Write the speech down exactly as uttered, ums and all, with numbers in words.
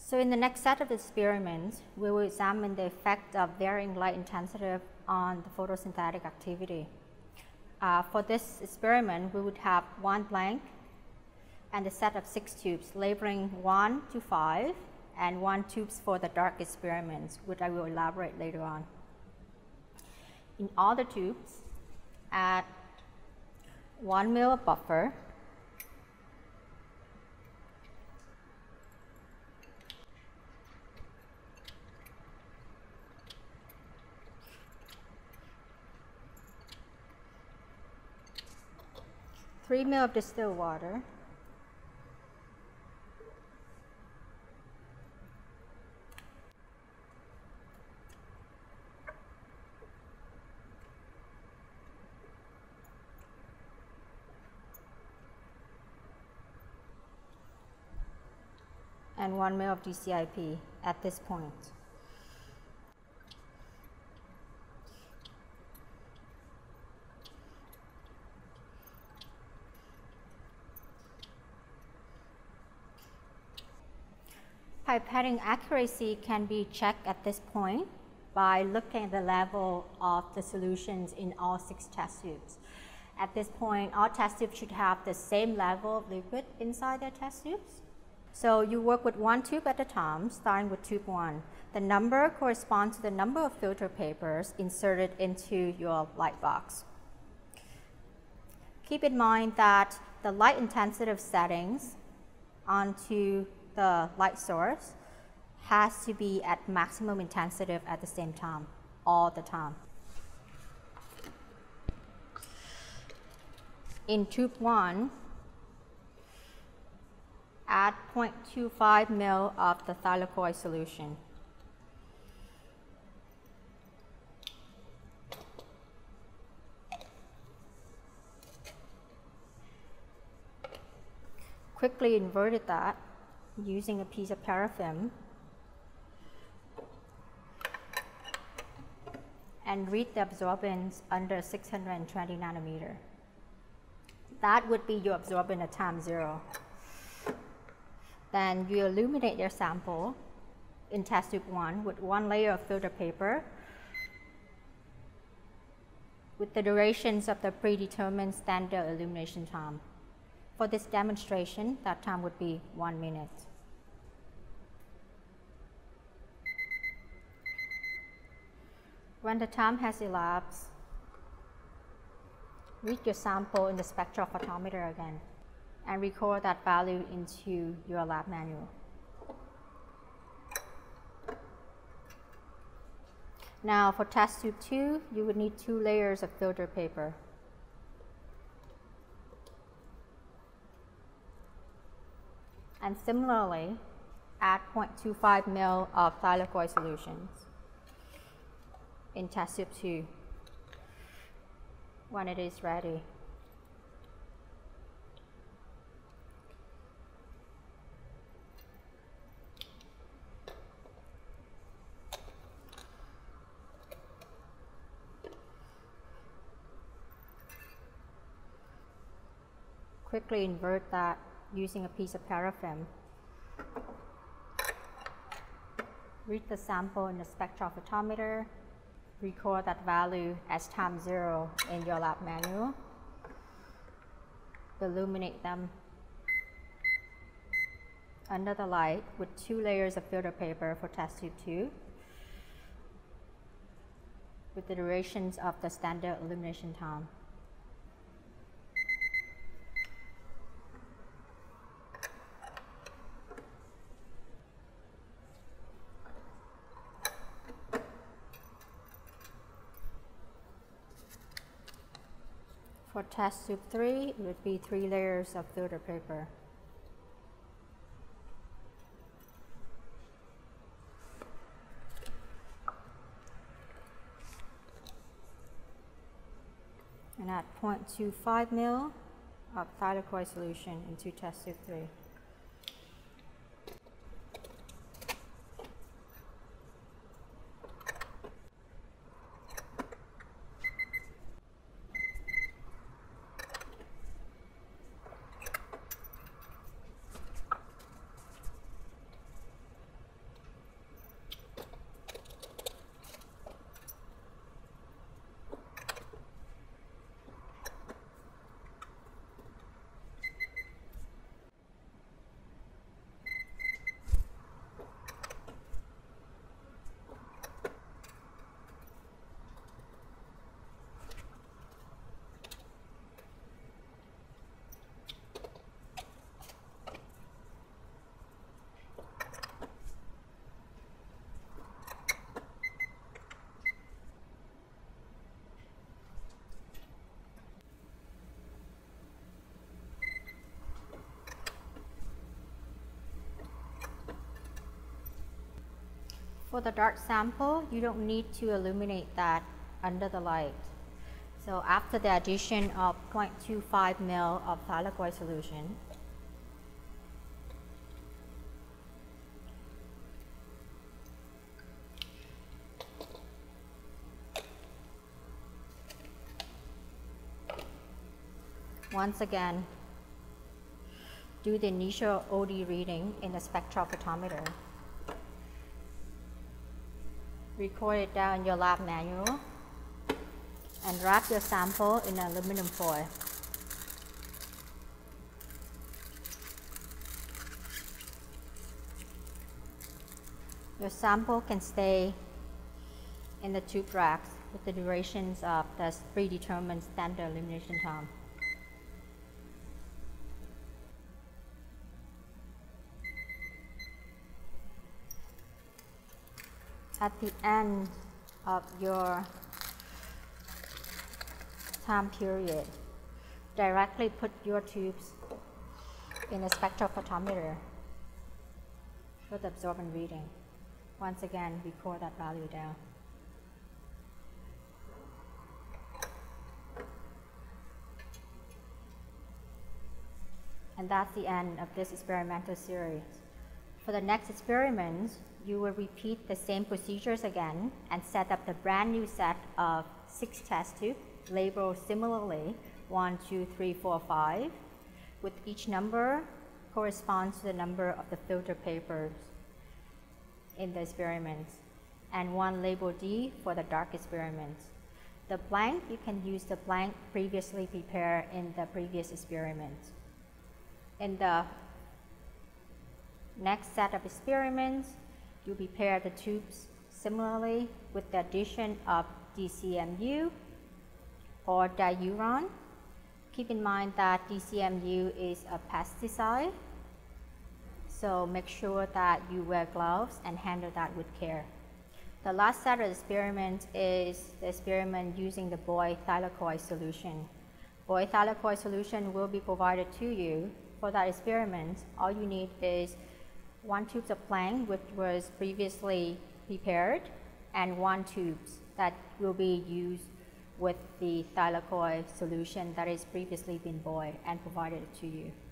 So in the next set of experiments, we will examine the effect of varying light intensity on the photosynthetic activity. Uh, for this experiment, we would have one blank and a set of six tubes, labeling one to five, and one tubes for the dark experiments, which I will elaborate later on. In all the tubes, add one mil of buffer, three mil of distilled water, and one mil of D C I P at this point. Pipetting accuracy can be checked at this point by looking at the level of the solutions in all six test tubes. At this point, all test tubes should have the same level of liquid inside their test tubes. So you work with one tube at a time, starting with tube one. The number corresponds to the number of filter papers inserted into your light box. Keep in mind that the light intensity settings onto the light source has to be at maximum intensity at the same time, all the time. In tube one, add zero point two five mil of the thylakoid solution. Quickly inverted that using a piece of paraffin and read the absorbance under six hundred twenty nanometer. That would be your absorbance at time zero. Then you illuminate your sample in test tube one with one layer of filter paper with the durations of the predetermined standard illumination time. For this demonstration, that time would be one minute. When the time has elapsed, read your sample in the spectrophotometer again and record that value into your lab manual. Now for test tube two, you would need two layers of filter paper. And similarly, add zero point two five mil of thylakoid solutions in test tube two when it is ready. Quickly invert that using a piece of paraffin. Read the sample in the spectrophotometer, record that value as time zero in your lab manual, illuminate them under the light with two layers of filter paper for test tube two with the durations of the standard illumination time. For test tube three, it would be three layers of filter paper. And add zero point two five mil of thylakoid solution into test tube three. For the dark sample, you don't need to illuminate that under the light. So after the addition of zero point two five milliliters of thylakoid solution, once again, do the initial O D reading in the spectrophotometer. Record it down in your lab manual and wrap your sample in aluminum foil. Your sample can stay in the tube racks with the durations of the predetermined standard illumination time. At the end of your time period, directly put your tubes in a spectrophotometer for the absorbance reading. Once again, record that value down. And that's the end of this experimental series. For the next experiments, you will repeat the same procedures again and set up the brand new set of six test tubes labeled similarly one, two, three, four, five, with each number corresponds to the number of the filter papers in the experiments, and one labeled D for the dark experiments. The blank, you can use the blank previously prepared in the previous experiments. In the next set of experiments, you prepare the tubes similarly with the addition of D C M U or Diuron. Keep in mind that D C M U is a pesticide, so make sure that you wear gloves and handle that with care. The last set of experiments is the experiment using the boy thylakoid solution. Boy thylakoid solution will be provided to you. For that experiment, all you need is one tube of plank, which was previously prepared, and one tube that will be used with the thylakoid solution that has previously been boiled and provided to you.